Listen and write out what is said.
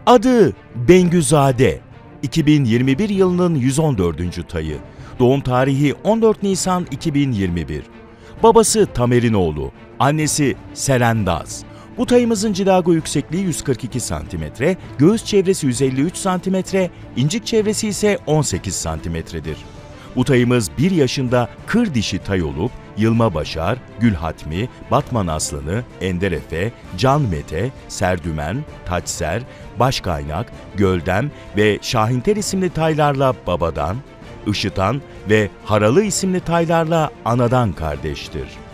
Adı Bengüzade. 2021 yılının 114. tayı. Doğum tarihi 14 Nisan 2021. Babası Tamerinoğlu, annesi Serendaz. Bu tayımızın cilago yüksekliği 142 cm, göğüs çevresi 153 cm, incik çevresi ise 18 cm'dir. Bu tayımız 1 yaşında kır dişi tay olup, Yılma Başar, Gülhatmi, Batman Aslanı, Ender Efe, Can Mete, Serdümen, Taçser, Başkaynak, Göldem ve Şahinter isimli taylarla babadan, Işıtan ve Haralı isimli taylarla anadan kardeştir.